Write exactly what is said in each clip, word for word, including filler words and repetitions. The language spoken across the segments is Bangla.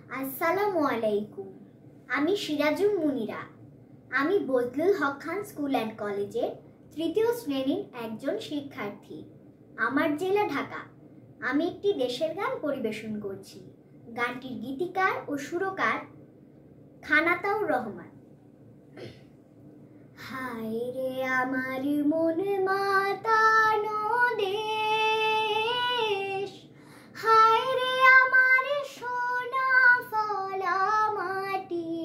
আসসালামু আলাইকুম। আমি সিরাজুল মুনিরা। আমি বজলুল হক খান স্কুল অ্যান্ড কলেজের তৃতীয় শ্রেণীর একজন শিক্ষার্থী। আমার জেলা ঢাকা। আমি একটি দেশের গান পরিবেশন করছি। গানটির গীতিকার ও সুরকার খানাতাউর রহমান। হায় রে আমার মন মাতানো দেশ, হায় রে আমার সোনা ফলা মাটি,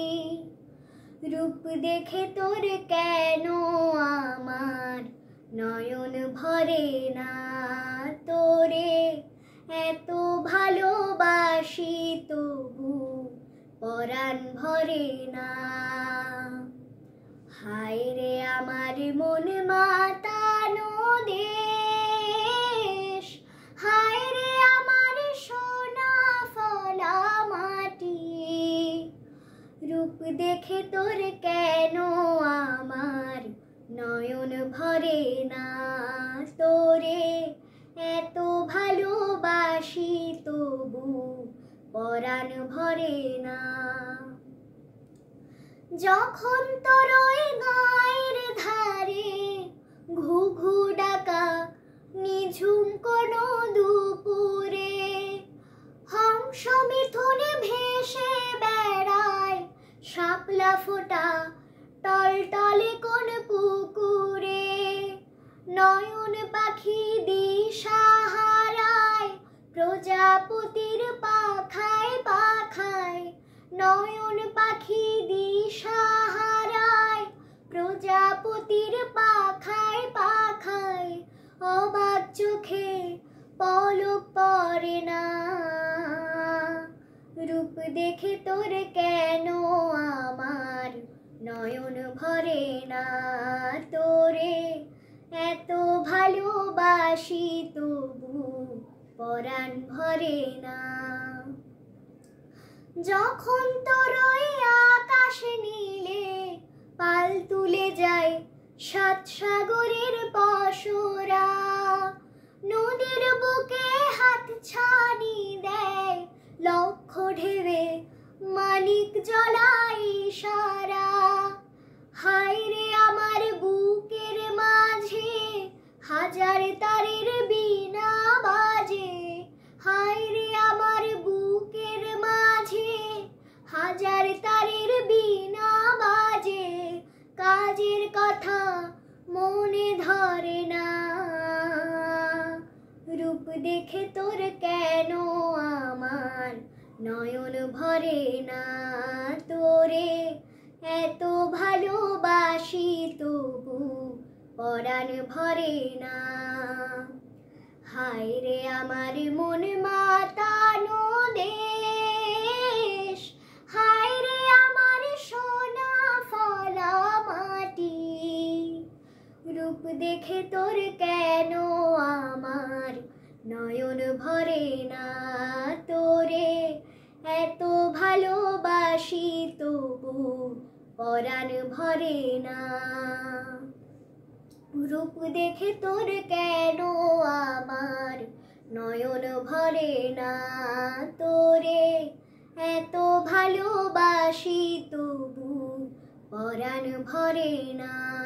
রূপ দেখে তোর কেন আমার নয়ন ভরে না, তোরে এত ভালোবাসি তবু পরাণ ভরে না। হায় রে আমার মন মাতানো দেশ, হায় রে আমার সোনা ফলা মাটি, রূপ দেখে তোর কেন আমার নয়ন ভরে না, তোরে এত ভালোবাসি তবু পরাণ ভরে না। যখন তোর ওই গায়ের ধারে ঘু ঘু ডাকা নিঝুম কোনো দুপুরে হংস মিথুনে ভেসে বেড়ায় শাপলা ফোটা টলটলে কোন পুকুরে, নয়ন পাখি দিশা হারায় প্রজাপতির পাখায় পাখায়, নয়ন পাখি দিশা হারায় প্রজাপতির পাখায় পাখায়, অবাক চোখে পলক পড়ে না, রূপ দেখে তোর কেন আমার নয়ন ভরে না, তোরে এত ভালোবাসি তবু পরাণ ভরে না। যখন তোর ওই আকাশ নীলে পাল তুলে যায় সাত সাগরের পশরা, নদীর বুকে হাত ছানি দেয় লক্ষ ঢেবে মানিক জলাই ইশারা, হায় রে আমার বুকের মাঝে হাজার তারের বীণা বাজে, হায় রে আমার বুকের মাঝে হাজার তারের বীণা বাজে, কাজের কথা মনে ধরে না, রূপ দেখে তোর কেন আমার নয়ন ভরে না, তোরে এত ভালোবাসি তবু পরাণ ভরে না। হায় রে আমার মন মাতানো দেশ, হায় রে আমার সোনা ফলা মাটি, রূপ দেখে তোর কেন আমার নয়ন ভরে না, তোরে এত ভালোবাসি তবু পরাণ ভরে না, রূপ দেখে তোর কেন আমার নয়ন ভরে না, তোরে এত ভালোবাসি তবু পরাণ ভরে না।